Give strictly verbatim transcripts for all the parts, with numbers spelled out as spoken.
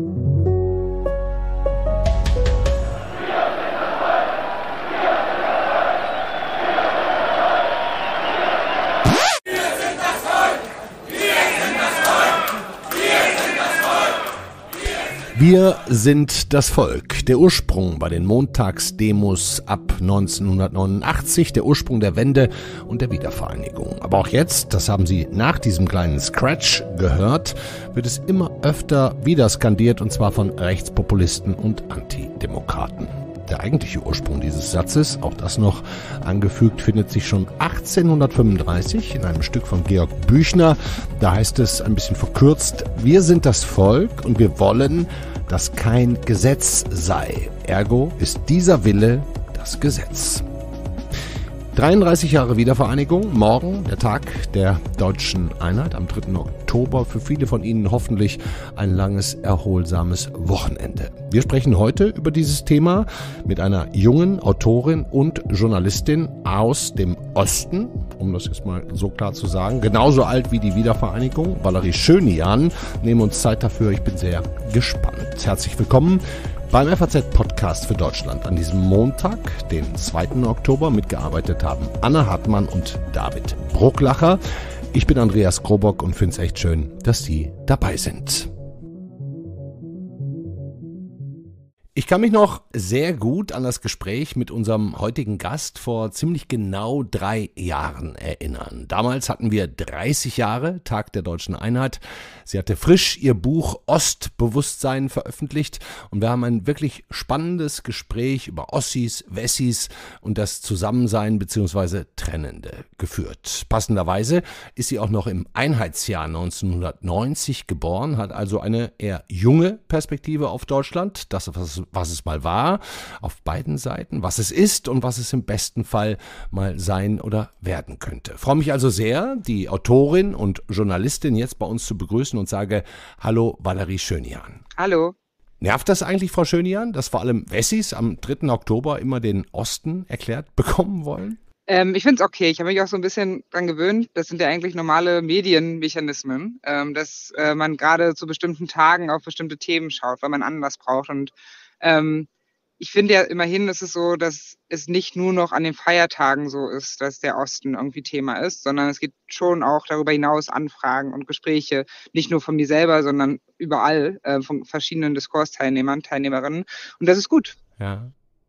Wir sind das Volk. Der Ursprung bei den Montagsdemos ab neunzehnhundertneunundachtzig, der Ursprung der Wende und der Wiedervereinigung. Aber auch jetzt, das haben Sie nach diesem kleinen Scratch gehört, wird es immer öfter wieder skandiert, und zwar von Rechtspopulisten und Antidemokraten. Der eigentliche Ursprung dieses Satzes, auch das noch angefügt, findet sich schon achtzehnhundertfünfunddreißig in einem Stück von Georg Büchner. Da heißt es ein bisschen verkürzt: Wir sind das Volk und wir wollen, dass kein Gesetz sei. Ergo ist dieser Wille das Gesetz. dreiunddreißig Jahre Wiedervereinigung, morgen der Tag der deutschen Einheit am dritten Oktober. Für viele von Ihnen hoffentlich ein langes, erholsames Wochenende. Wir sprechen heute über dieses Thema mit einer jungen Autorin und Journalistin aus dem Osten, um das jetzt mal so klar zu sagen, genauso alt wie die Wiedervereinigung. Valerie Schönian, nehmen uns Zeit dafür. Ich bin sehr gespannt. Herzlich willkommen beim F A Z-Podcast für Deutschland an diesem Montag, den zweiten Oktober. Mitgearbeitet haben Anna Hartmann und David Brucklacher. Ich bin Andreas Krobock und finde es echt schön, dass Sie dabei sind. Ich kann mich noch sehr gut an das Gespräch mit unserem heutigen Gast vor ziemlich genau drei Jahren erinnern. Damals hatten wir dreißig Jahre, Tag der deutschen Einheit. Sie hatte frisch ihr Buch Ostbewusstsein veröffentlicht und wir haben ein wirklich spannendes Gespräch über Ossis, Wessis und das Zusammensein bzw. Trennende geführt. Passenderweise ist sie auch noch im Einheitsjahr neunzehnhundertneunzig geboren, hat also eine eher junge Perspektive auf Deutschland, das was was es mal war, auf beiden Seiten, was es ist und was es im besten Fall mal sein oder werden könnte. Ich freue mich also sehr, die Autorin und Journalistin jetzt bei uns zu begrüßen und sage: Hallo Valerie Schönian. Hallo. Nervt das eigentlich, Frau Schönian, dass vor allem Wessis am dritten Oktober immer den Osten erklärt bekommen wollen? Ähm, ich finde es okay. Ich habe mich auch so ein bisschen dran gewöhnt. Das sind ja eigentlich normale Medienmechanismen, ähm, dass äh, man gerade zu bestimmten Tagen auf bestimmte Themen schaut, weil man Anlass braucht. Und ähm, ich finde ja immerhin ist es so, dass es nicht nur noch an den Feiertagen so ist, dass der Osten irgendwie Thema ist, sondern es gibt schon auch darüber hinaus Anfragen und Gespräche, nicht nur von mir selber, sondern überall äh, von verschiedenen Diskursteilnehmern, Teilnehmerinnen. Und das ist gut. Ja.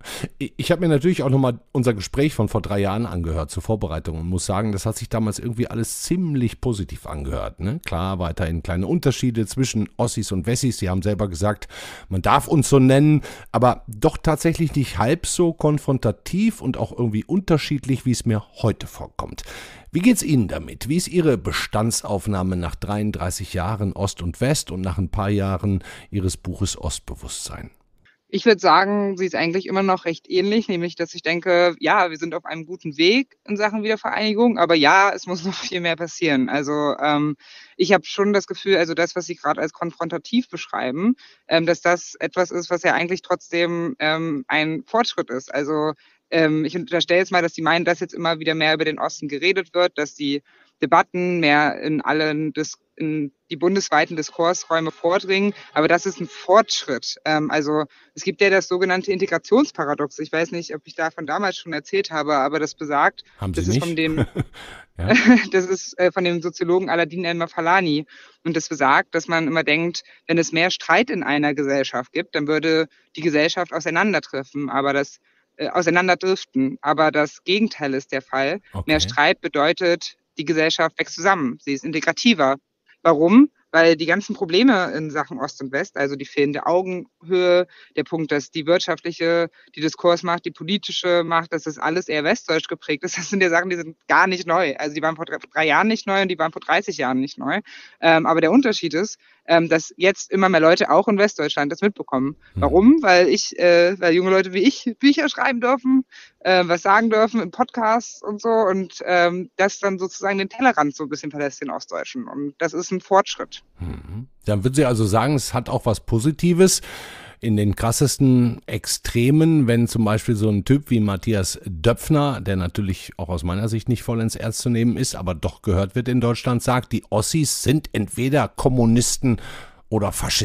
Ich habe mir natürlich auch nochmal unser Gespräch von vor drei Jahren angehört zur Vorbereitung und muss sagen, das hat sich damals irgendwie alles ziemlich positiv angehört. Ne? Klar, weiterhin kleine Unterschiede zwischen Ossis und Wessis. Sie haben selber gesagt, man darf uns so nennen, aber doch tatsächlich nicht halb so konfrontativ und auch irgendwie unterschiedlich, wie es mir heute vorkommt. Wie geht's Ihnen damit? Wie ist Ihre Bestandsaufnahme nach dreiunddreißig Jahren Ost und West und nach ein paar Jahren Ihres Buches Ostbewusstsein? Ich würde sagen, sie ist eigentlich immer noch recht ähnlich, nämlich dass ich denke, ja, wir sind auf einem guten Weg in Sachen Wiedervereinigung, aber ja, es muss noch viel mehr passieren. Also ähm, ich habe schon das Gefühl, also das, was Sie gerade als konfrontativ beschreiben, ähm, dass das etwas ist, was ja eigentlich trotzdem ähm, ein Fortschritt ist. Also ähm, ich unterstelle jetzt mal, dass Sie meinen, dass jetzt immer wieder mehr über den Osten geredet wird, dass die Debatten mehr in allen Dis- in die bundesweiten Diskursräume vordringen, aber das ist ein Fortschritt. Ähm, also es gibt ja das sogenannte Integrationsparadox. Ich weiß nicht, ob ich davon damals schon erzählt habe, aber das besagt, Haben Sie das nicht? ist von dem, Ja. das ist äh, von dem Soziologen Aladin El-Mafalani und das besagt, dass man immer denkt, wenn es mehr Streit in einer Gesellschaft gibt, dann würde die Gesellschaft auseinanderdriften, aber das äh, auseinanderdriften. Aber das Gegenteil ist der Fall. Okay. Mehr Streit bedeutet, die Gesellschaft wächst zusammen. Sie ist integrativer. Warum? Weil die ganzen Probleme in Sachen Ost und West, also die fehlende Augenhöhe, der Punkt, dass die wirtschaftliche, die Diskursmacht, die politische Macht, dass das alles eher westdeutsch geprägt ist, das sind ja Sachen, die sind gar nicht neu. Also die waren vor drei Jahren nicht neu und die waren vor dreißig Jahren nicht neu. Ähm, aber der Unterschied ist, ähm, dass jetzt immer mehr Leute auch in Westdeutschland das mitbekommen. Hm. Warum? Weil ich, äh, weil junge Leute wie ich Bücher schreiben dürfen, äh, was sagen dürfen in Podcasts und so und ähm, das dann sozusagen den Tellerrand so ein bisschen verlässt, den Ostdeutschen. Und das ist ein Fortschritt. Mhm. Dann würden Sie also sagen, es hat auch was Positives. In den krassesten Extremen, wenn zum Beispiel so ein Typ wie Matthias Döpfner, der natürlich auch aus meiner Sicht nicht vollends ernst zu nehmen ist, aber doch gehört wird in Deutschland, sagt, die Ossis sind entweder Kommunisten oder Faschisten.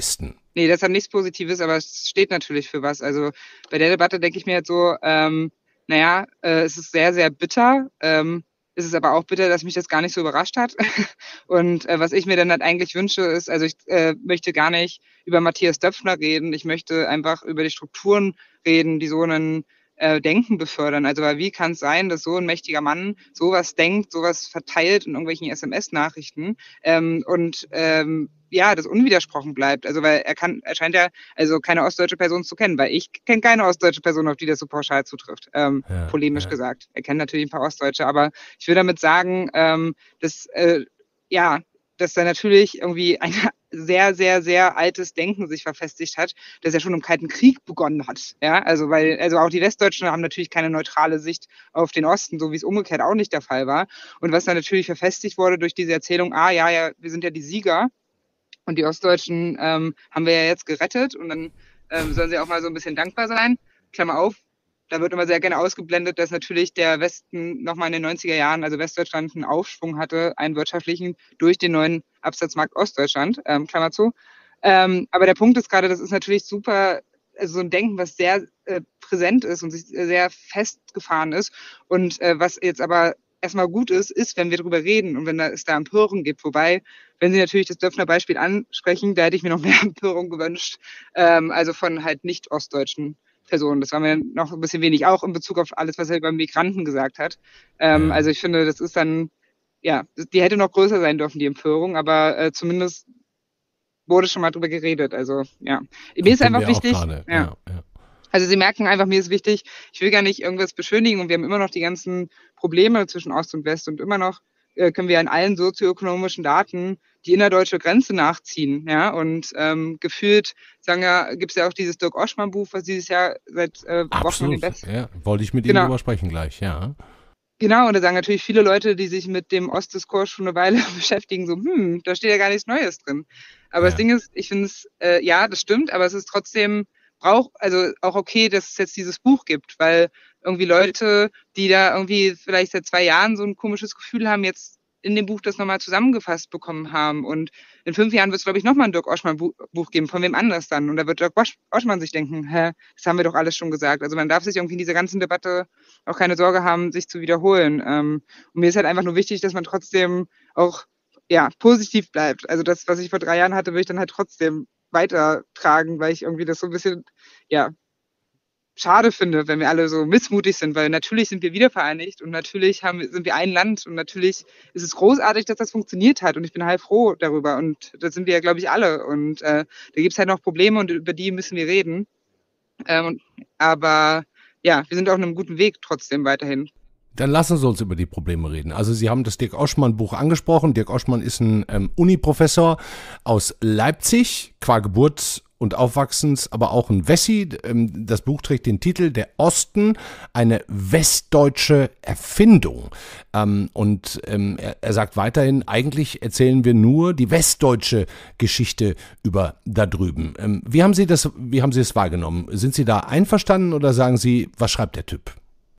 Ne, das hat nichts Positives, aber es steht natürlich für was. Also, bei der Debatte denke ich mir jetzt so, ähm, na ja, äh, es ist sehr, sehr bitter. Ähm, es ist aber auch bitter, dass mich das gar nicht so überrascht hat. Und, äh, was ich mir dann halt eigentlich wünsche, ist also, ich, äh, möchte gar nicht über Matthias Döpfner reden. Ich möchte einfach über die Strukturen reden, die so 'nen, äh, Denken befördern. Also, weil wie kann's sein, dass so 'n mächtiger Mann so was denkt, so was verteilt in irgendwelchen S M S-Nachrichten, ähm, und, ähm, ja, das unwidersprochen bleibt. Also, weil er kann er scheint ja also, keine ostdeutsche Person zu kennen, weil ich kenne keine ostdeutsche Person, auf die das so pauschal zutrifft, ähm, Ja, polemisch ja. gesagt. Er kennt natürlich 'n paar Ostdeutsche, aber ich will damit sagen, ähm, dass, äh, ja, dass da natürlich irgendwie ein sehr, sehr, sehr altes Denken sich verfestigt hat, das ja schon im Kalten Krieg begonnen hat, ja? Also, weil also, auch die Westdeutschen haben natürlich keine neutrale Sicht auf den Osten, so wie's umgekehrt auch nicht der Fall war. Und was dann natürlich verfestigt wurde durch diese Erzählung: „Ah, ja, ja, wir sind ja die Sieger und die Ostdeutschen, ähm, haben wir ja jetzt gerettet und dann, ähm, sollen sie auch mal so 'n bisschen dankbar sein." Klammer auf, da wird immer sehr gerne ausgeblendet, dass natürlich der Westen noch mal in den neunziger Jahren, also Westdeutschland, 'n Aufschwung hatte, einen wirtschaftlichen, durch den neuen Absatzmarkt Ostdeutschland, ähm, Klammer zu. Ähm, aber der Punkt ist grade, das ist natürlich super also, so 'n Denken, was sehr, äh, präsent ist und sich sehr festgefahren ist. Und, äh, was jetzt aber erst mal gut ist, ist, wenn wir drüber reden und wenn da es da Empörung gibt. Wobei, wenn Sie natürlich das Döpfner Beispiel ansprechen, da hätte ich mir noch mehr Empörung gewünscht, ähm, also, von halt nicht ostdeutschen Personen. Das war mir noch 'n bisschen wenig, auch in Bezug auf alles, was er über Migranten gesagt hat. Ähm, Ja. also, ich finde, das ist dann ja, die hätte noch größer sein dürfen, die Empörung, aber, äh, zumindest wurde schon mal drüber geredet. Also, ja. Mir Das ist tun einfach wir auch wichtig grade, ja. ja, ja. Also, Sie merken einfach, mir ist wichtig, ich will gar nicht irgendwas beschönigen und wir haben immer noch die ganzen Probleme zwischen Ost und West und immer noch, äh, können wir an allen sozioökonomischen Daten die innerdeutsche Grenze nachziehen, ja? Und, ähm, gefühlt sagen ja gibt's ja auch dieses Dirk-Oschmann-Buch, was dieses Jahr seit, äh, Wochen in den Absolut, Best ja. Wollte ich mit Ihnen genau. drüber sprechen gleich, ja. Genau, und da sagen natürlich viele Leute, die sich mit dem Ostdiskurs schon 'ne Weile beschäftigen, so: „Hm, da steht ja gar nichts Neues drin." Aber das Ja. Ding ist, ich finde es äh, ja, das stimmt, aber es ist trotzdem brauch also, auch okay, dass es jetzt dieses Buch gibt, weil irgendwie Leute, die da irgendwie vielleicht seit zwei Jahren so 'n komisches Gefühl haben, jetzt in dem Buch das noch mal zusammengefasst bekommen haben. Und in fünf Jahren wird's, glaube ich, noch mal 'n Dirk-Oschmann-Bu Buch geben, von wem anders dann. Und da wird Dirk Osch Oschmann sich denken: „Hä, das haben wir doch alles schon gesagt." Also, man darf sich irgendwie in dieser ganzen Debatte auch keine Sorge haben, sich zu wiederholen. Ähm, und mir ist halt einfach nur wichtig, dass man trotzdem auch, ja, positiv bleibt. Also, das, was ich vor drei Jahren hatte, will ich dann halt trotzdem weitertragen, weil ich irgendwie das so 'n bisschen, ja schade finde, wenn wir alle so missmutig sind, weil natürlich sind wir wiedervereinigt und natürlich haben wir sind wir ein Land und natürlich ist es großartig, dass das funktioniert hat und ich bin heilfroh darüber und das sind wir ja, glaube ich, alle. Und, äh, da gibt's halt noch Probleme und über die müssen wir reden. Ähm, aber ja, wir sind auf 'nem guten Weg trotzdem weiterhin. Dann lassen Sie uns über die Probleme reden. Also, Sie haben das Dirk-Oschmann-Buch angesprochen. Dirk Oschmann ist 'n, ähm, Uni-Professor aus Leipzig, qua Geburt und Aufwachsens, aber auch 'n Wessi. D ähm, das Buch trägt den Titel „Der Osten, eine westdeutsche Erfindung." Ähm, und, ähm, er er sagt weiterhin: „Eigentlich erzählen wir nur die westdeutsche Geschichte über da drüben." Ähm, wie haben Sie das wie haben Sie es wahrgenommen? Sind Sie da einverstanden oder sagen Sie: „Was schreibt der Typ?"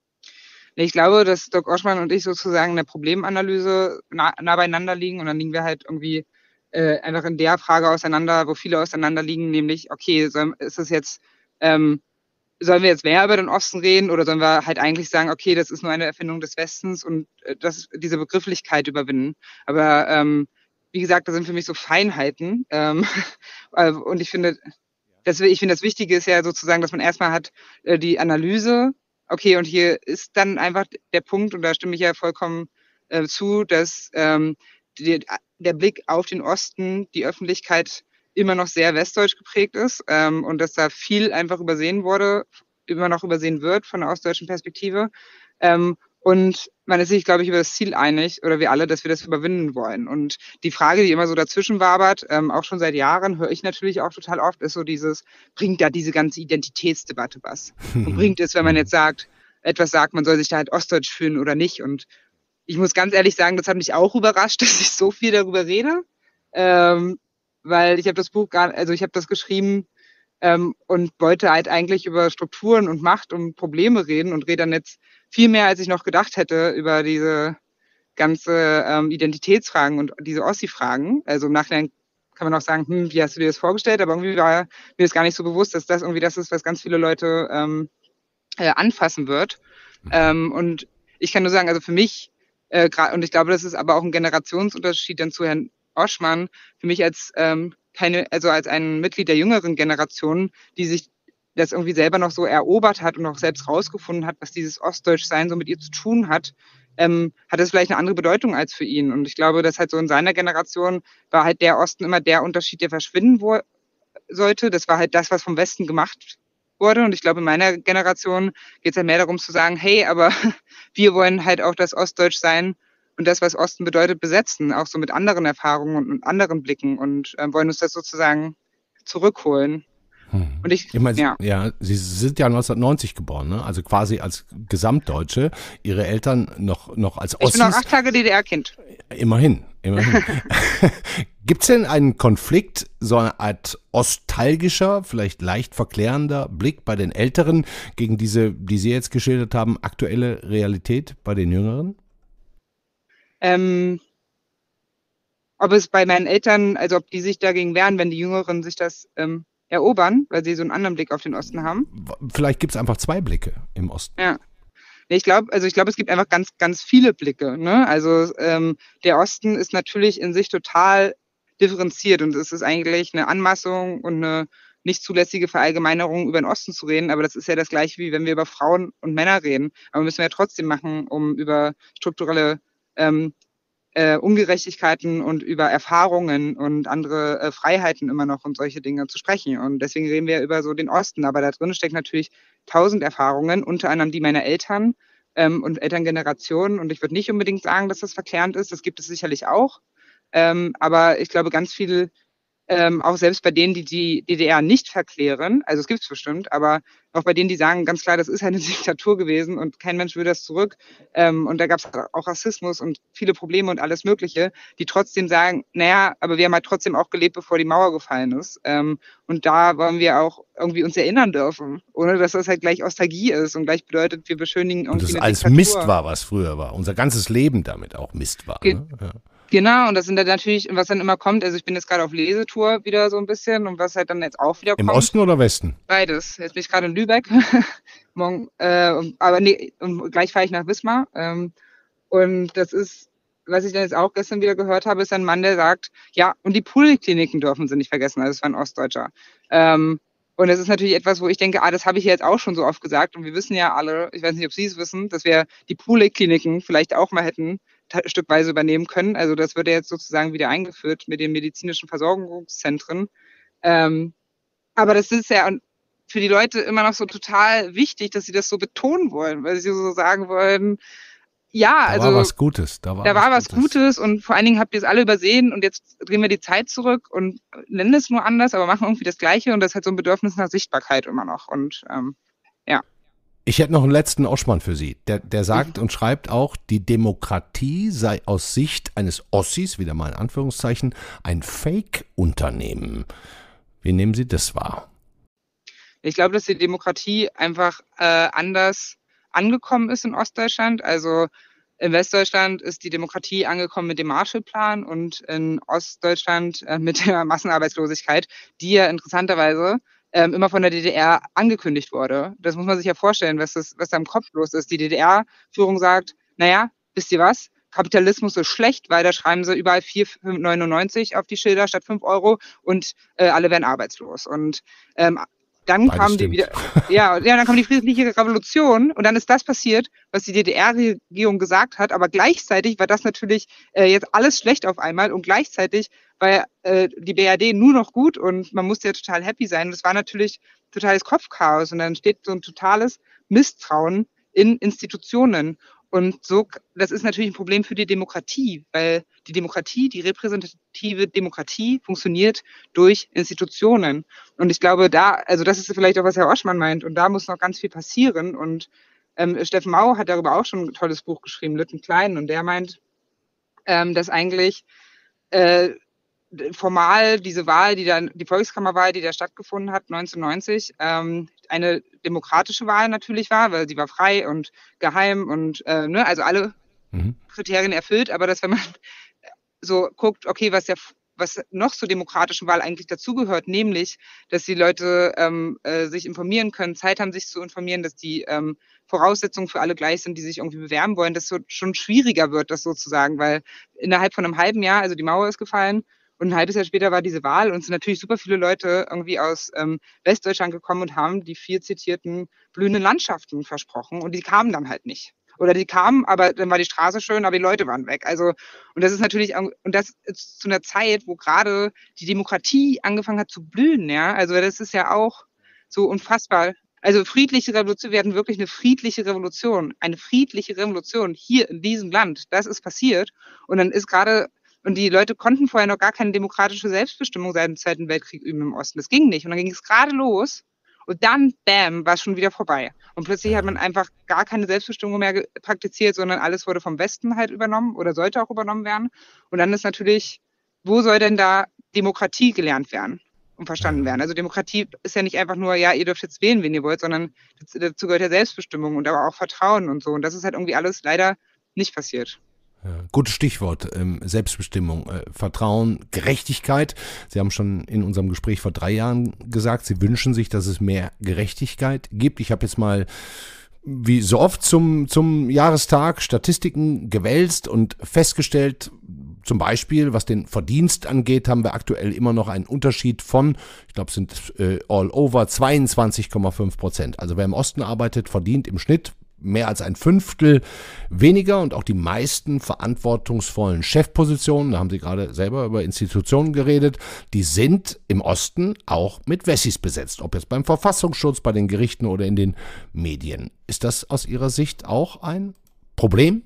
Ne, ich glaube, dass Dirk Oschmann und ich sozusagen in der Problemanalyse nah nah beieinander liegen und dann liegen wir halt irgendwie, äh, einfach in der Frage auseinander, wo viele auseinander liegen, nämlich: „Okay, sollen ist es jetzt ähm, sollen wir jetzt mehr über den Osten reden oder sollen wir halt eigentlich sagen: ‚Okay, das ist nur eine Erfindung des Westens und, äh, das diese Begrifflichkeit überwinden?'" Aber, ähm, wie gesagt, das sind für mich so Feinheiten. Ähm, äh, und ich finde deswe ich finde, das Wichtige ist ja sozusagen, dass man erst mal hat, äh, die Analyse. Okay, und hier ist dann einfach der Punkt, und da stimme ich ja vollkommen, äh, zu, dass, ähm, die a der Blick auf den Osten, die Öffentlichkeit immer noch sehr westdeutsch geprägt ist, ähm, und dass da viel einfach übersehen wurde immer noch übersehen wird von der ostdeutschen Perspektive. Ähm, und man ist sich, glaube ich, über das Ziel einig oder wir alle, dass wir das überwinden wollen. Und die Frage, die immer so dazwischen wabert, ähm, auch schon seit Jahren, höre ich natürlich auch total oft, ist so dieses: „Bringt da diese ganze Identitätsdebatte was? Und bringt es, wenn man Mhm. jetzt sagt etwas sagt, man soll sich da halt ostdeutsch fühlen oder nicht?" Und ich muss ganz ehrlich sagen, das hat mich auch überrascht, dass ich so viel darüber rede, ähm, weil ich habe das Buch gar also, ich habe das geschrieben, ähm, und wollte halt eigentlich über Strukturen und Macht und Probleme reden und rede dann jetzt viel mehr, als ich noch gedacht hätte, über diese ganze, ähm, Identitätsfragen und diese Ossi-Fragen. Also, im Nachhinein kann man auch sagen, hm, wie hast du dir das vorgestellt? Aber irgendwie war mir das gar nicht so bewusst, dass das irgendwie das ist, was ganz viele Leute ähm, äh, anfassen wird. Mhm. Ähm, und ich kann nur sagen, also für mich, äh, gra- und ich glaube, das ist aber auch ein Generationsunterschied dann zu Herrn Oschmann, für mich als ähm, keine, also als ein Mitglied der jüngeren Generation, die sich das irgendwie selber noch so erobert hat und auch selbst rausgefunden hat, was dieses Ostdeutschsein so mit ihr zu tun hat, ähm, hat es vielleicht eine andere Bedeutung als für ihn. Und ich glaube, dass halt so in seiner Generation war halt der Osten immer der Unterschied, der verschwinden wo sollte. Das war halt das, was vom Westen gemacht wurde. Und ich glaube, in meiner Generation geht es ja mehr darum zu sagen, hey, aber wir wollen halt auch das Ostdeutschsein und das, was Osten bedeutet, besetzen, auch so mit anderen Erfahrungen und, und anderen Blicken und äh, wollen uns das sozusagen zurückholen. Hm. Und ich, Ich meine, ja. ja, Sie sind ja neunzehnhundertneunzig geboren, ne? Also quasi als Gesamtdeutsche. Ihre Eltern noch, noch als Ich bin auch Ossis. acht Tage D D R-Kind. Immerhin, immerhin. Gibt es denn einen Konflikt, so eine Art nostalgischer, vielleicht leicht verklärender Blick bei den Älteren gegen diese, die Sie jetzt geschildert haben, aktuelle Realität bei den Jüngeren? Ähm, ob es bei meinen Eltern, also ob die sich dagegen wehren, wenn die Jüngeren sich das ähm, erobern, weil sie so einen anderen Blick auf den Osten haben. Vielleicht gibt es einfach zwei Blicke im Osten. Ja. Ich glaube, also ich glaube, es gibt einfach ganz, ganz viele Blicke. Ne? Also ähm, der Osten ist natürlich in sich total differenziert und es ist eigentlich eine Anmaßung und eine nicht zulässige Verallgemeinerung über den Osten zu reden, aber das ist ja das gleiche, wie wenn wir über Frauen und Männer reden. Aber müssen wir ja trotzdem machen, um über strukturelle ähm, äh, Ungerechtigkeiten und über Erfahrungen und andere äh, Freiheiten immer noch und solche Dinge zu sprechen. Und deswegen reden wir über so den Osten. Aber da drin steckt natürlich tausend Erfahrungen, unter anderem die meiner Eltern ähm, und Elterngenerationen. Und ich würde nicht unbedingt sagen, dass das verklärend ist. Das gibt es sicherlich auch. Ähm, aber ich glaube, ganz viel ähm, auch selbst bei denen, die die D D R nicht verklären, also es gibt es bestimmt, aber auch bei denen, die sagen ganz klar, das ist eine Diktatur gewesen und kein Mensch will das zurück. Ähm, und da gab es auch Rassismus und viele Probleme und alles Mögliche, die trotzdem sagen, naja, aber wir haben halt trotzdem auch gelebt, bevor die Mauer gefallen ist. Ähm, und da wollen wir auch irgendwie uns erinnern dürfen, ohne dass das halt gleich Nostalgie ist und gleich bedeutet, wir beschönigen Und irgendwie das eine alles Diktatur. Mist war, was früher war. Unser ganzes Leben damit auch Mist war. Ge Ne? Ja. Genau, und das sind dann natürlich, was dann immer kommt, also ich bin jetzt gerade auf Lesetour wieder so ein bisschen und was halt dann jetzt auch wieder Im kommt, Osten oder Westen? beides. Jetzt bin ich gerade in Lübeck, morgen, äh, und, aber nee, und gleich fahre ich nach Wismar. Ähm, und das ist, was ich dann jetzt auch gestern wieder gehört habe, ist ein Mann, der sagt, ja, und die Polikliniken dürfen sie nicht vergessen, also es war ein Ostdeutscher. Ähm, und das ist natürlich etwas, wo ich denke, ah, das habe ich jetzt auch schon so oft gesagt. Und wir wissen ja alle, ich weiß nicht, ob Sie es wissen, dass wir die Polikliniken vielleicht auch mal hätten stückweise übernehmen können. Also das wird ja jetzt sozusagen wieder eingeführt mit den medizinischen Versorgungszentren. Ähm, aber das ist ja für die Leute immer noch so total wichtig, dass sie das so betonen wollen, weil sie so sagen wollen, ja, Da also war was Gutes. Da war, da war was Gutes. Gutes und vor allen Dingen habt ihr es alle übersehen und jetzt drehen wir die Zeit zurück und nennen es nur anders, aber machen irgendwie das Gleiche und das hat so ein Bedürfnis nach Sichtbarkeit immer noch. Und ähm, ja. Ich hätte noch einen letzten Oschmann für Sie. Der, der sagt und schreibt auch, die Demokratie sei aus Sicht eines Ossis, wieder mal in Anführungszeichen, ein Fake-Unternehmen. Wie nehmen Sie das wahr? Ich glaube, dass die Demokratie einfach äh, anders angekommen ist in Ostdeutschland. Also in Westdeutschland ist die Demokratie angekommen mit dem Marshallplan und in Ostdeutschland äh, mit der Massenarbeitslosigkeit, die ja interessanterweise ähm, immer von der D D R angekündigt wurde. Das muss man sich ja vorstellen, was, das, was da im Kopf los ist. Die D D R-Führung sagt, naja, wisst ihr was? Kapitalismus ist schlecht, weil da schreiben sie überall vier neunundneunzig auf die Schilder statt fünf Euro und äh, alle werden arbeitslos. Und ähm, dann Beides kam die stimmt. wieder, ja, ja, dann kam die friedliche Revolution und dann ist das passiert, was die D D R-Regierung gesagt hat, aber gleichzeitig war das natürlich äh, jetzt alles schlecht auf einmal und gleichzeitig war äh, die B R D nur noch gut und man musste ja total happy sein. Das war natürlich totales Kopfchaos und dann steht so ein totales Misstrauen in Institutionen. Und so, das ist natürlich ein Problem für die Demokratie, weil die Demokratie, die repräsentative Demokratie funktioniert durch Institutionen. Und ich glaube, da, also das ist vielleicht auch, was Herr Oschmann meint, und da muss noch ganz viel passieren. Und ähm, Steffen Mau hat darüber auch schon ein tolles Buch geschrieben, Lütten Klein, und der meint, ähm, dass eigentlich äh, formal diese Wahl, die dann, die Volkskammerwahl, die da stattgefunden hat, neunzehnhundertneunzig, ähm, eine demokratische Wahl natürlich war, weil sie war frei und geheim und äh, ne, also alle mhm. Kriterien erfüllt, aber dass wenn man so guckt, okay, was der was noch zur demokratischen Wahl eigentlich dazugehört, nämlich, dass die Leute ähm, äh, sich informieren können, Zeit haben, sich zu informieren, dass die ähm, Voraussetzungen für alle gleich sind, die sich irgendwie bewerben wollen, dass so schon schwieriger wird, das sozusagen, weil innerhalb von einem halben Jahr, also die Mauer ist gefallen, und ein halbes Jahr später war diese Wahl und es sind natürlich super viele Leute irgendwie aus ähm, Westdeutschland gekommen und haben die viel zitierten blühenden Landschaften versprochen und die kamen dann halt nicht. Oder die kamen, aber dann war die Straße schön, aber die Leute waren weg. Also, und das ist natürlich, und das ist zu einer Zeit, wo gerade die Demokratie angefangen hat zu blühen, ja. Also das ist ja auch so unfassbar. Also friedliche Revolution, wir hatten wirklich eine friedliche Revolution, eine friedliche Revolution hier in diesem Land. Das ist passiert. Und dann ist gerade und die Leute konnten vorher noch gar keine demokratische Selbstbestimmung seit dem Zweiten Weltkrieg üben im Osten. Das ging nicht. Und dann ging es gerade los. Und dann, bam, war es schon wieder vorbei. Und plötzlich hat man einfach gar keine Selbstbestimmung mehr praktiziert, sondern alles wurde vom Westen halt übernommen oder sollte auch übernommen werden. Und dann ist natürlich, wo soll denn da Demokratie gelernt werden und verstanden werden? Also Demokratie ist ja nicht einfach nur, ja, ihr dürft jetzt wählen, wen ihr wollt, sondern dazu gehört ja Selbstbestimmung und aber auch Vertrauen und so. Und das ist halt irgendwie alles leider nicht passiert. Ja, gutes Stichwort, ähm, Selbstbestimmung, äh, Vertrauen, Gerechtigkeit. Sie haben schon in unserem Gespräch vor drei Jahren gesagt, Sie wünschen sich, dass es mehr Gerechtigkeit gibt. Ich habe jetzt mal, wie so oft zum, zum Jahrestag, Statistiken gewälzt und festgestellt, zum Beispiel, was den Verdienst angeht, haben wir aktuell immer noch einen Unterschied von, ich glaube, es sind äh, all over zweiundzwanzig Komma fünf Prozent. Also wer im Osten arbeitet, verdient im Schnitt mehr als ein Fünftel weniger und auch die meisten verantwortungsvollen Chefpositionen, da haben Sie gerade selber über Institutionen geredet, die sind im Osten auch mit Wessis besetzt, ob jetzt beim Verfassungsschutz, bei den Gerichten oder in den Medien. Ist das aus Ihrer Sicht auch ein Problem?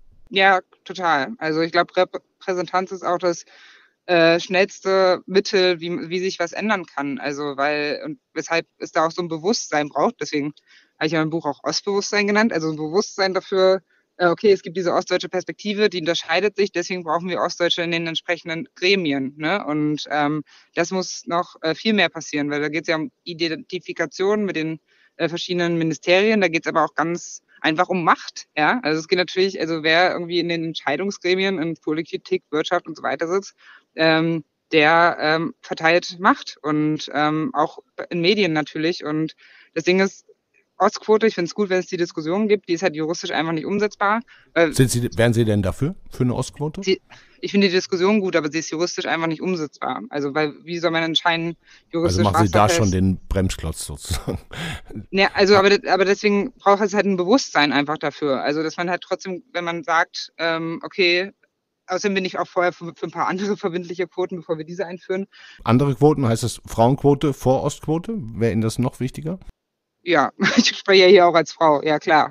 Ja, total. Also ich glaube, Repräsentanz ist auch das äh, schnellste Mittel, wie, wie sich was ändern kann. Also weil, und weshalb es da auch so ein Bewusstsein braucht, deswegen habe ich ja mein Buch auch Ostbewusstsein genannt, also ein Bewusstsein dafür, äh, okay, es gibt diese ostdeutsche Perspektive, die unterscheidet sich, deswegen brauchen wir Ostdeutsche in den entsprechenden Gremien. Ne? Und ähm, das muss noch äh, viel mehr passieren, weil da geht es ja um Identifikation mit den äh, verschiedenen Ministerien, da geht es aber auch ganz einfach um Macht. Ja? Also es geht natürlich, also wer irgendwie in den Entscheidungsgremien in Politik, Wirtschaft und so weiter sitzt, ähm, der ähm, verteilt Macht und ähm, auch in Medien natürlich. Und das Ding ist, Ostquote, ich finde es gut, wenn es die Diskussion gibt, die ist halt juristisch einfach nicht umsetzbar. Weil Sind Sie, wären Sie denn dafür, für eine Ostquote? sie, ich finde die Diskussion gut, aber sie ist juristisch einfach nicht umsetzbar. Also, weil, wie soll man entscheiden, juristisch Also machen Sie da was schon heißt? den Bremsklotz sozusagen. Ja, also, aber, aber deswegen braucht es halt ein Bewusstsein einfach dafür. Also, dass man halt trotzdem, wenn man sagt, ähm, okay, außerdem bin ich auch vorher für, für ein paar andere verbindliche Quoten, bevor wir diese einführen. Andere Quoten, heißt das Frauenquote vor Ostquote? Wäre Ihnen das noch wichtiger? Ja, ich spreche ja hier auch als Frau, ja klar.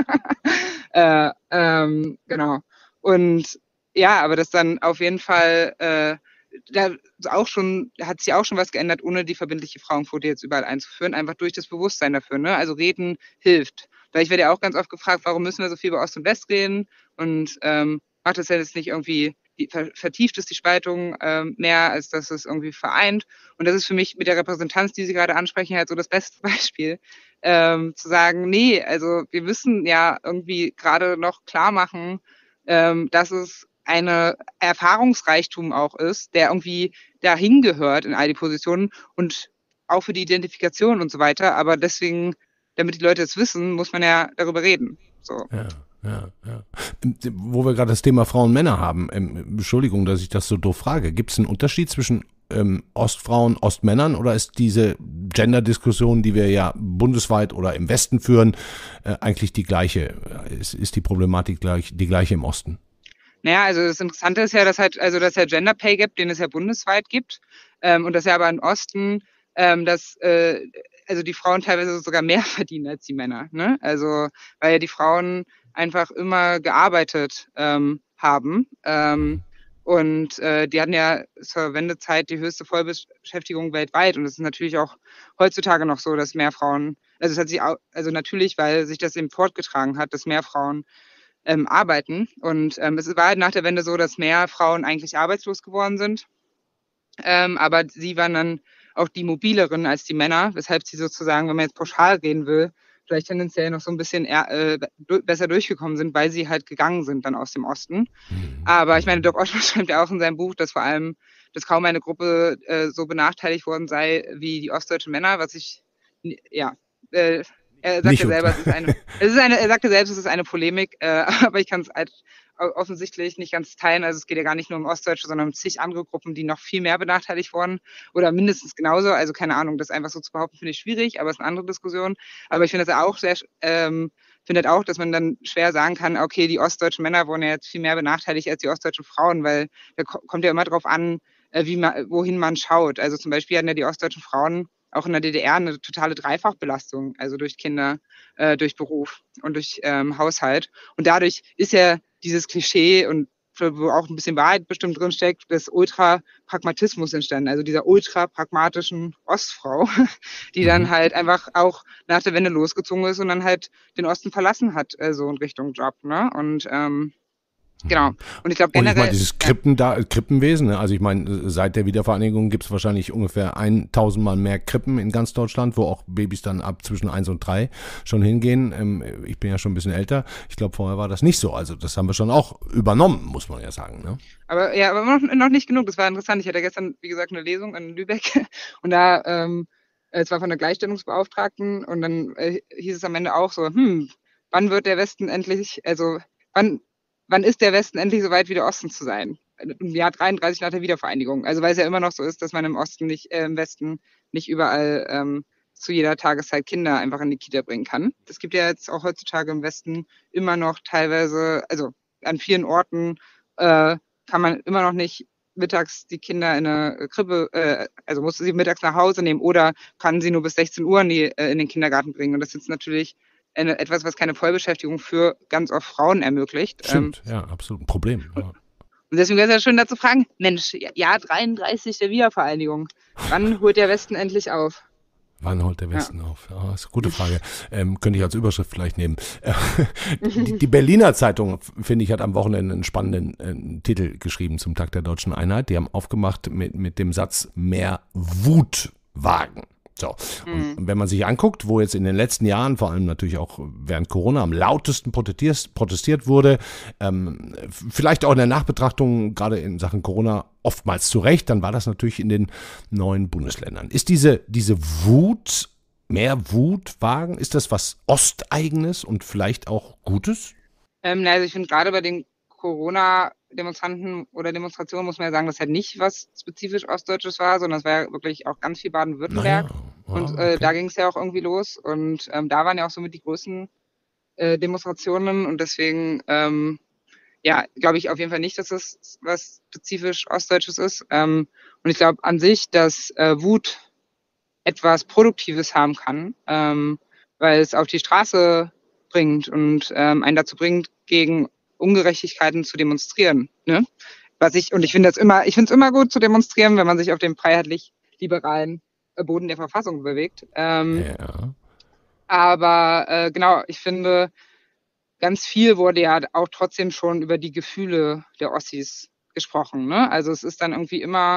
äh, ähm, genau. Und ja, aber das dann auf jeden Fall, äh, da auch schon, hat sich auch schon was geändert, ohne die verbindliche Frauenquote jetzt überall einzuführen, einfach durch das Bewusstsein dafür. Ne? Also reden hilft. Weil ich werde ja auch ganz oft gefragt, warum müssen wir so viel über Ost und West reden? Und ähm, macht das ja jetzt nicht irgendwie, die, vertieft es die Spaltung ähm, mehr, als dass es irgendwie vereint. Und das ist für mich mit der Repräsentanz, die Sie gerade ansprechen, halt so das beste Beispiel, ähm, zu sagen, nee, also wir müssen ja irgendwie gerade noch klar machen, ähm, dass es eine Erfahrungsreichtum auch ist, der irgendwie dahin gehört in all die Positionen und auch für die Identifikation und so weiter. Aber deswegen, damit die Leute es wissen, muss man ja darüber reden. So. Ja. Ja, ja. Wo wir gerade das Thema Frauen und Männer haben, ähm, Entschuldigung, dass ich das so doof frage, gibt es einen Unterschied zwischen ähm, Ostfrauen, Ostmännern oder ist diese Gender-Diskussion, die wir ja bundesweit oder im Westen führen, äh, eigentlich die gleiche? Ist, ist die Problematik gleich, die gleiche im Osten? Naja, also das Interessante ist ja, dass halt, also dass der Gender Pay Gap, den es ja bundesweit gibt, ähm, und dass ja aber im Osten, ähm, dass äh, also die Frauen teilweise sogar mehr verdienen als die Männer. Ne? Also weil ja die Frauen einfach immer gearbeitet ähm, haben. Ähm, und äh, die hatten ja zur Wendezeit die höchste Vollbeschäftigung weltweit. Und es ist natürlich auch heutzutage noch so, dass mehr Frauen, also es hat sich auch, also natürlich, weil sich das eben fortgetragen hat, dass mehr Frauen ähm, arbeiten. Und ähm, es war halt nach der Wende so, dass mehr Frauen eigentlich arbeitslos geworden sind. Ähm, aber sie waren dann auch die mobileren als die Männer, weshalb sie sozusagen, wenn man jetzt pauschal reden will, vielleicht tendenziell noch so ein bisschen eher, äh, besser durchgekommen sind, weil sie halt gegangen sind dann aus dem Osten. Mhm. Aber ich meine, Doc Ottmar schreibt ja auch in seinem Buch, dass vor allem dass kaum eine Gruppe äh, so benachteiligt worden sei wie die ostdeutschen Männer, was ich, ja, äh, er sagt ja selber, es ist eine, es ist eine, er sagte selbst, es ist eine Polemik, äh, aber ich kann es halt offensichtlich nicht ganz teilen. Also es geht ja gar nicht nur um Ostdeutsche, sondern um zig andere Gruppen, die noch viel mehr benachteiligt wurden oder mindestens genauso. Also keine Ahnung, das einfach so zu behaupten, finde ich schwierig, aber es ist eine andere Diskussion. Aber ich finde das auch sehr, ähm, finde auch, dass man dann schwer sagen kann, okay, die ostdeutschen Männer wurden ja jetzt viel mehr benachteiligt als die ostdeutschen Frauen, weil da kommt ja immer drauf an, äh, wie man, wohin man schaut. Also zum Beispiel hatten ja die ostdeutschen Frauen auch in der D D R eine totale Dreifachbelastung, also durch Kinder, äh, durch Beruf und durch ähm, Haushalt. Und dadurch ist ja dieses Klischee und wo auch ein bisschen Wahrheit bestimmt drinsteckt, des Ultra-Pragmatismus entstanden, also dieser ultra-pragmatischen Ostfrau, die dann halt einfach auch nach der Wende losgezogen ist und dann halt den Osten verlassen hat, äh, so in Richtung Job, ne? Und ähm, genau. Und ich glaube generell. Und ich meine, dieses Krippen da, Krippenwesen, ne? Also ich meine, seit der Wiedervereinigung gibt es wahrscheinlich ungefähr tausendmal mehr Krippen in ganz Deutschland, wo auch Babys dann ab zwischen eins und drei schon hingehen. Ähm, ich bin ja schon ein bisschen älter. Ich glaube, vorher war das nicht so. Also das haben wir schon auch übernommen, muss man ja sagen. Ne? Aber ja, aber noch, noch nicht genug. Das war interessant. Ich hatte gestern, wie gesagt, eine Lesung in Lübeck und da, ähm, es war von der Gleichstellungsbeauftragten und dann äh, hieß es am Ende auch so, hm, wann wird der Westen endlich, also wann Wann ist der Westen endlich so weit wie der Osten zu sein? Im Jahr dreiunddreißig nach der Wiedervereinigung. Also weil es ja immer noch so ist, dass man im Osten nicht, äh, im Westen nicht überall ähm, zu jeder Tageszeit Kinder einfach in die Kita bringen kann. Es gibt ja jetzt auch heutzutage im Westen immer noch teilweise, also an vielen Orten äh, kann man immer noch nicht mittags die Kinder in eine Krippe, äh, also musste sie mittags nach Hause nehmen oder kann sie nur bis sechzehn Uhr in, die, äh, in den Kindergarten bringen. Und das ist jetzt natürlich eine, etwas, was keine Vollbeschäftigung für ganz oft Frauen ermöglicht. Stimmt, ähm, ja, absolut ein Problem. Ja. Und deswegen wäre es ja schön, dazu fragen, Mensch, Jahr dreiunddreißig der Wiedervereinigung, wann holt der Westen endlich auf? Wann holt der Westen ja. auf? Ja, das ist eine gute Frage. Ähm, könnte ich als Überschrift vielleicht nehmen. die, die Berliner Zeitung, finde ich, hat am Wochenende einen spannenden äh, Titel geschrieben zum Tag der Deutschen Einheit. Die haben aufgemacht mit, mit dem Satz, mehr Wut wagen. So, und mhm. wenn man sich anguckt, wo jetzt in den letzten Jahren, vor allem natürlich auch während Corona, am lautesten protestiert, protestiert wurde, ähm, vielleicht auch in der Nachbetrachtung, gerade in Sachen Corona, oftmals zu Recht, dann war das natürlich in den neuen Bundesländern. Ist diese, diese Wut, mehr Wut wagen, ist das was Osteigenes und vielleicht auch Gutes? Ähm, also ich finde gerade bei den Corona-Demonstranten oder Demonstrationen muss man ja sagen, dass halt nicht was spezifisch Ostdeutsches war, sondern es war ja wirklich auch ganz viel Baden-Württemberg. Naja. Ah, und äh, okay. Da ging es ja auch irgendwie los. Und ähm, da waren ja auch somit die größten äh, Demonstrationen. Und deswegen, ähm, ja, glaube ich auf jeden Fall nicht, dass es was spezifisch Ostdeutsches ist. Ähm, und ich glaube an sich, dass äh, Wut etwas Produktives haben kann, ähm, weil es auf die Straße bringt und ähm, einen dazu bringt, gegen Ungerechtigkeiten zu demonstrieren. Ne? Was ich, und ich finde das immer, ich finde es immer gut zu demonstrieren, wenn man sich auf dem freiheitlich-liberalen Boden der Verfassung bewegt. Ähm, ja. Aber äh, genau, ich finde, ganz viel wurde ja auch trotzdem schon über die Gefühle der Ossis gesprochen. Ne? Also es ist dann irgendwie immer,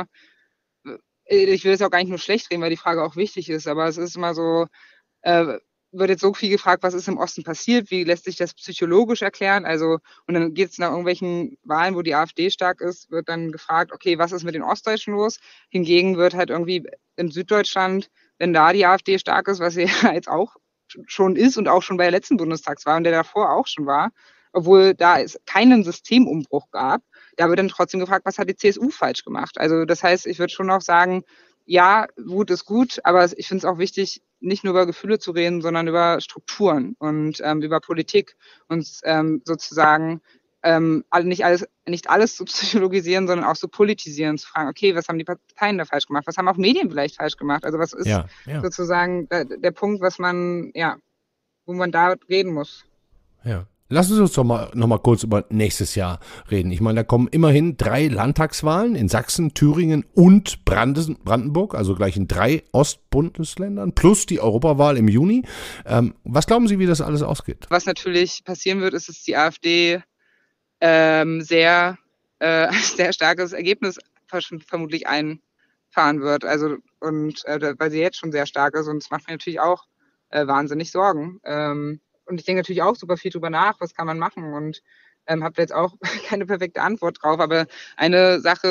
ich will es auch gar nicht nur schlecht reden, weil die Frage auch wichtig ist, aber es ist immer so, äh, wird jetzt so viel gefragt, was ist im Osten passiert, wie lässt sich das psychologisch erklären, also und dann geht es nach irgendwelchen Wahlen, wo die AfD stark ist, wird dann gefragt, okay, was ist mit den Ostdeutschen los? Hingegen wird halt irgendwie in Süddeutschland, wenn da die AfD stark ist, was sie ja jetzt auch schon ist und auch schon bei der letzten Bundestagswahl und der davor auch schon war, obwohl da es keinen Systemumbruch gab, da wird dann trotzdem gefragt, was hat die C S U falsch gemacht? Also das heißt, ich würde schon auch sagen, ja, Wut ist gut, aber ich finde es auch wichtig, nicht nur über Gefühle zu reden, sondern über Strukturen und ähm, über Politik und ähm, sozusagen ähm, nicht alles, nicht alles zu psychologisieren, sondern auch zu politisieren, zu fragen, okay, was haben die Parteien da falsch gemacht? Was haben auch Medien vielleicht falsch gemacht? Also was ist ja, ja. sozusagen der, der Punkt, was man, ja, wo man da reden muss? Ja. Lassen Sie uns doch mal noch mal kurz über nächstes Jahr reden. Ich meine, da kommen immerhin drei Landtagswahlen in Sachsen, Thüringen und Brandenburg, also gleich in drei Ostbundesländern, plus die Europawahl im Juni. Ähm, was glauben Sie, wie das alles ausgeht? Was natürlich passieren wird, ist, dass die AfD ähm, sehr, äh, sehr starkes Ergebnis vermutlich einfahren wird. Also und äh, weil sie jetzt schon sehr stark ist und das macht mir natürlich auch äh, wahnsinnig Sorgen. Ähm, Und ich denke natürlich auch super viel drüber nach, was kann man machen und ähm, habe da jetzt auch keine perfekte Antwort drauf. Aber eine Sache,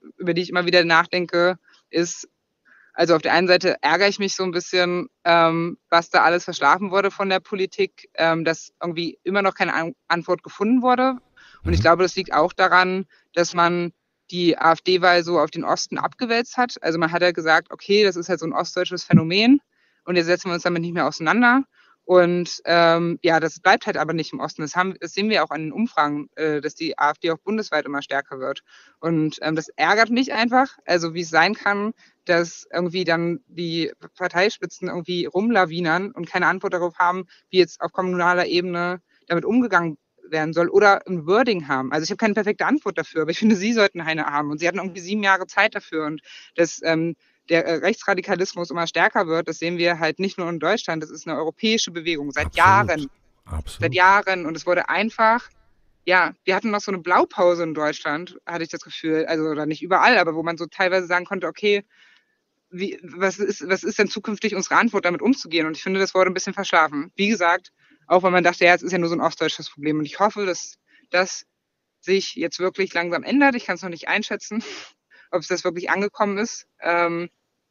über die ich immer wieder nachdenke, ist, also auf der einen Seite ärgere ich mich so ein bisschen, ähm, was da alles verschlafen wurde von der Politik, ähm, dass irgendwie immer noch keine An Antwort gefunden wurde. Und ich Mhm. glaube, das liegt auch daran, dass man die AfD-Wahl so auf den Osten abgewälzt hat. Also man hat ja gesagt, okay, das ist halt so ein ostdeutsches Phänomen und jetzt setzen wir uns damit nicht mehr auseinander. Und ähm, ja, das bleibt halt aber nicht im Osten. Das, haben, das sehen wir auch an den Umfragen, äh, dass die AfD auch bundesweit immer stärker wird. Und ähm, das ärgert mich einfach, also wie es sein kann, dass irgendwie dann die Parteispitzen irgendwie rumlawinern und keine Antwort darauf haben, wie jetzt auf kommunaler Ebene damit umgegangen werden soll oder ein Wording haben. Also ich habe keine perfekte Antwort dafür, aber ich finde, Sie sollten eine haben. Und Sie hatten irgendwie sieben Jahre Zeit dafür. Und dass ähm, der äh, Rechtsradikalismus immer stärker wird, das sehen wir halt nicht nur in Deutschland. Das ist eine europäische Bewegung seit Absolut. Jahren. Absolut. Seit Jahren. Und es wurde einfach, ja, wir hatten noch so eine Blaupause in Deutschland, hatte ich das Gefühl. Also oder nicht überall, aber wo man so teilweise sagen konnte, okay, wie, was, ist, was ist denn zukünftig unsere Antwort, damit umzugehen? Und ich finde, das wurde ein bisschen verschlafen. Wie gesagt, auch weil man dachte, ja, es ist ja nur so ein ostdeutsches Problem. Und ich hoffe, dass das sich jetzt wirklich langsam ändert. Ich kann es noch nicht einschätzen, ob es das wirklich angekommen ist. Ähm,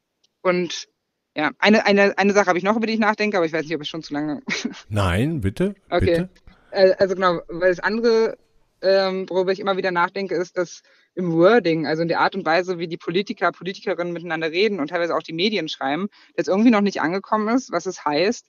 und ja, eine, eine, eine Sache habe ich noch, über die ich nachdenke, aber ich weiß nicht, ob ich schon zu lange. Nein, bitte. Okay. Bitte. Äh, also genau, weil das andere, ähm, worüber ich immer wieder nachdenke, ist, dass im Wording, also in der Art und Weise, wie die Politiker, Politikerinnen miteinander reden und teilweise auch die Medien schreiben, jetzt irgendwie noch nicht angekommen ist, was es heißt,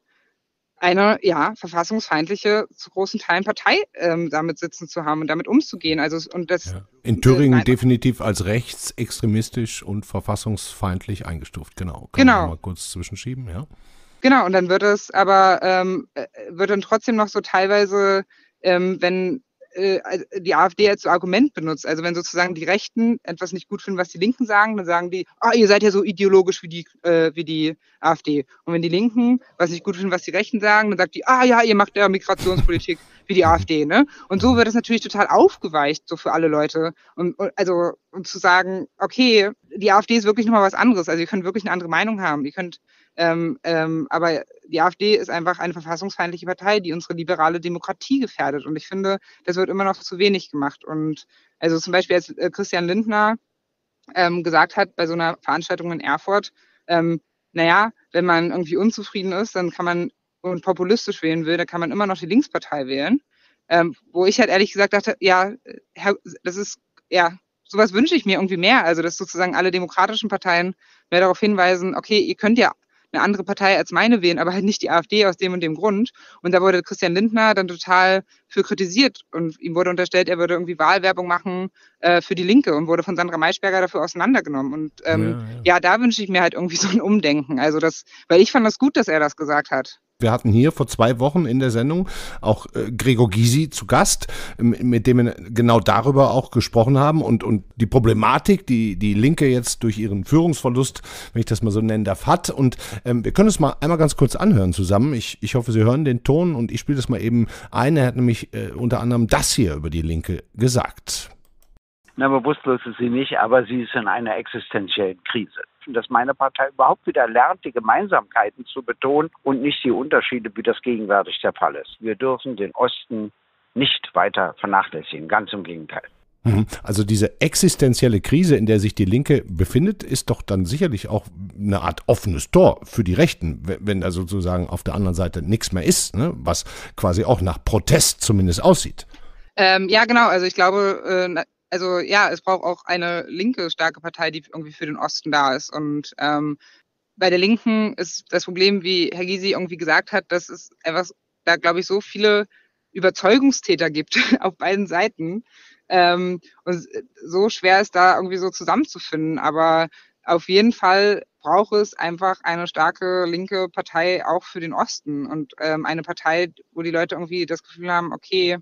eine, ja, verfassungsfeindliche, zu großen Teilen Partei ähm, damit sitzen zu haben und damit umzugehen. Also und das Ja. In äh, Thüringen nein, definitiv als rechtsextremistisch und verfassungsfeindlich eingestuft. Genau. Kann man genau, mal kurz zwischenschieben, ja? genau. Und dann wird es aber, ähm, äh, wird dann trotzdem noch so teilweise, ähm, wenn äh, also die AfD als so Argument benutzt, also wenn sozusagen die Rechten etwas nicht gut finden, was die Linken sagen, dann sagen die, ah, ihr seid ja so ideologisch wie die, äh, wie die AfD. Und wenn die Linken was nicht gut finden, was die Rechten sagen, dann sagt die, ah ja, ihr macht ja Migrationspolitik wie die Mhm. AfD, ne? Und so Mhm. wird es natürlich total aufgeweicht, so für alle Leute. Und, und also und zu sagen, okay, die AfD ist wirklich nochmal was anderes. Also ihr könnt wirklich eine andere Meinung haben. Ihr könnt ähm, ähm, aber die AfD ist einfach eine verfassungsfeindliche Partei, die unsere liberale Demokratie gefährdet. Und ich finde, das wird immer noch zu wenig gemacht. Und also zum Beispiel, als äh, Christian Lindner ähm, gesagt hat bei so einer Veranstaltung in Erfurt, ähm, naja, wenn man irgendwie unzufrieden ist, dann kann man und populistisch wählen will, dann kann man immer noch die Linkspartei wählen. Ähm, wo ich halt ehrlich gesagt dachte, ja, Herr, das ist, ja, sowas wünsche ich mir irgendwie mehr. Also, dass sozusagen alle demokratischen Parteien mehr darauf hinweisen, okay, ihr könnt ja eine andere Partei als meine wählen, aber halt nicht die AfD aus dem und dem Grund. Und da wurde Christian Lindner dann total für kritisiert und ihm wurde unterstellt, er würde irgendwie Wahlwerbung machen äh, für die Linke und wurde von Sandra Maischberger dafür auseinandergenommen. Und ähm, Ja, ja. ja, da wünsche ich mir halt irgendwie so ein Umdenken. Also das, weil ich fand das gut, dass er das gesagt hat. Wir hatten hier vor zwei Wochen in der Sendung auch äh, Gregor Gysi zu Gast, m- mit dem wir genau darüber auch gesprochen haben und, und die Problematik, die die Linke jetzt durch ihren Führungsverlust, wenn ich das mal so nennen darf, hat. Und ähm, wir können es mal einmal ganz kurz anhören zusammen. Ich, ich hoffe, Sie hören den Ton und ich spiele das mal eben ein. Er hat nämlich äh, unter anderem das hier über die Linke gesagt. Na, bewusstlos ist sie nicht, aber sie ist in einer existenziellen Krise. Dass meine Partei überhaupt wieder lernt, die Gemeinsamkeiten zu betonen und nicht die Unterschiede, wie das gegenwärtig der Fall ist. Wir dürfen den Osten nicht weiter vernachlässigen, ganz im Gegenteil. Also diese existenzielle Krise, in der sich die Linke befindet, ist doch dann sicherlich auch eine Art offenes Tor für die Rechten, wenn da sozusagen auf der anderen Seite nichts mehr ist, ne? Was quasi auch nach Protest zumindest aussieht. Ähm, ja, genau. Also ich glaube, äh, also ja, es braucht auch eine linke starke Partei, die irgendwie für den Osten da ist. Und ähm, bei der Linken ist das Problem, wie Herr Gysi irgendwie gesagt hat, dass es einfach da, glaube ich, so viele Überzeugungstäter gibt auf beiden Seiten. Ähm, und so schwer ist da irgendwie so zusammenzufinden. Aber auf jeden Fall braucht es einfach eine starke linke Partei auch für den Osten und ähm, eine Partei, wo die Leute irgendwie das Gefühl haben, okay,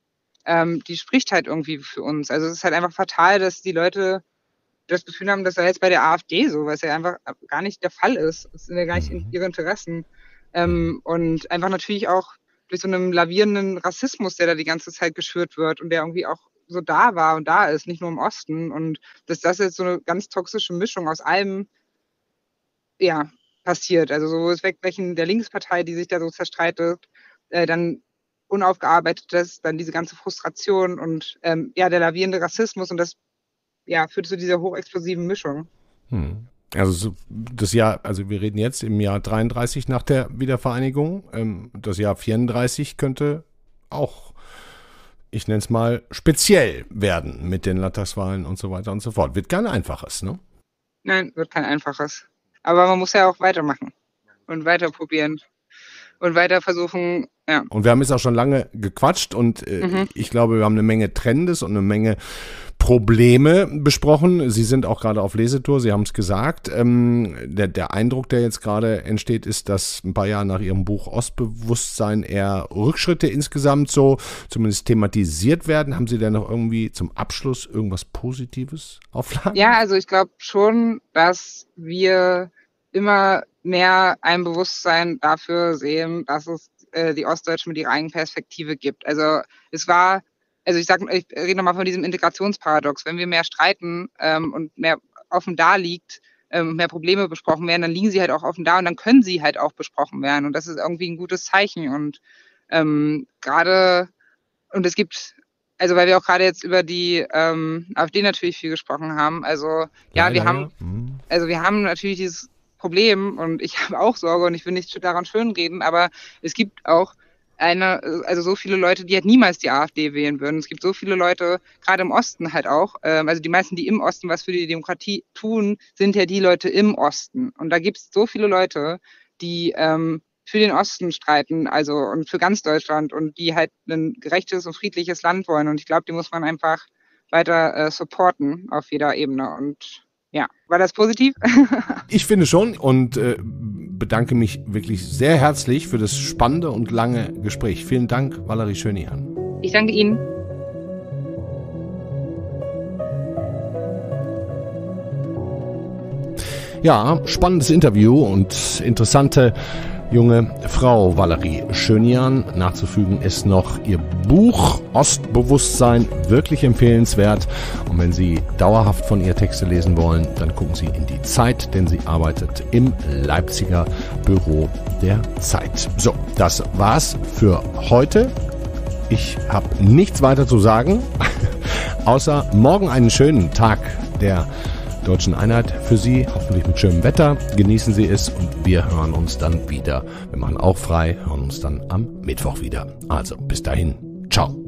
ähm, die spricht halt irgendwie für uns. Also es ist halt einfach fatal, dass die Leute das Gefühl haben, das sei jetzt bei der AfD so, was ja einfach gar nicht der Fall ist. Es sind ja gar nicht in Mhm. ihre Interessen. Ähm, und einfach natürlich auch durch so einen lavierenden Rassismus, der da die ganze Zeit geschürt wird und der irgendwie auch so da war und da ist, nicht nur im Osten. Und dass das jetzt so eine ganz toxische Mischung aus allem, ja, passiert. Also so das Wegbrechen der Linkspartei, die sich da so zerstreitet, äh, dann unaufgearbeitetes, dann diese ganze Frustration und ähm, ja, der lavierende Rassismus und das ja, führt zu dieser hochexplosiven Mischung. Hm. Also so das Jahr, also wir reden jetzt im Jahr dreiunddreißig nach der Wiedervereinigung. Ähm, das Jahr vierunddreißig könnte auch, ich nenne es mal, speziell werden mit den Landtagswahlen und so weiter und so fort. Wird kein einfaches, ne? Nein, wird kein einfaches. Aber man muss ja auch weitermachen und weiter probieren und weiter versuchen, ja. Und wir haben jetzt auch schon lange gequatscht und äh, mhm. ich glaube, wir haben eine Menge Trendes und eine Menge Probleme besprochen. Sie sind auch gerade auf Lesetour, Sie haben es gesagt. Ähm, der, der Eindruck, der jetzt gerade entsteht, ist, dass ein paar Jahre nach Ihrem Buch Ostbewusstsein eher Rückschritte insgesamt so zumindest thematisiert werden. Haben Sie denn noch irgendwie zum Abschluss irgendwas Positives auf Lager? Ja, also ich glaube schon, dass wir immer mehr ein Bewusstsein dafür sehen, dass es äh, die Ostdeutschen mit ihrer eigenen Perspektive gibt. Also es war, also ich sag, ich rede nochmal von diesem Integrationsparadox. Wenn wir mehr streiten ähm, und mehr offen da liegt, ähm, mehr Probleme besprochen werden, dann liegen sie halt auch offen da und dann können sie halt auch besprochen werden. Und das ist irgendwie ein gutes Zeichen. Und ähm, gerade, und es gibt, also weil wir auch gerade jetzt über die ähm, AfD natürlich viel gesprochen haben. Also ja, ja wir ja, haben, ja. Mhm. also wir haben natürlich dieses Problem und ich habe auch Sorge und ich will nicht daran schönreden, aber es gibt auch eine, also so viele Leute, die halt niemals die AfD wählen würden. Es gibt so viele Leute, gerade im Osten halt auch, ähm, also die meisten, die im Osten was für die Demokratie tun, sind ja die Leute im Osten. Und da gibt es so viele Leute, die ähm, für den Osten streiten, also und für ganz Deutschland und die halt ein gerechtes und friedliches Land wollen. Und ich glaube, die muss man einfach weiter äh, supporten auf jeder Ebene. Und ja, war das positiv? Ich finde schon und äh, bedanke mich wirklich sehr herzlich für das spannende und lange Gespräch. Vielen Dank, Valerie Schönian. Ich danke Ihnen. Ja, spannendes Interview und interessante junge Frau Valerie Schönian. Nachzufügen ist noch ihr Buch Ostbewusstsein, wirklich empfehlenswert. Und wenn Sie dauerhaft von ihr Texte lesen wollen, dann gucken Sie in die Zeit, denn sie arbeitet im Leipziger Büro der Zeit. So, das war's für heute. Ich habe nichts weiter zu sagen, außer morgen einen schönen Tag der Deutschen Einheit für Sie, hoffentlich mit schönem Wetter. Genießen Sie es und wir hören uns dann wieder. Wir machen auch frei, hören uns dann am Mittwoch wieder. Also bis dahin, ciao.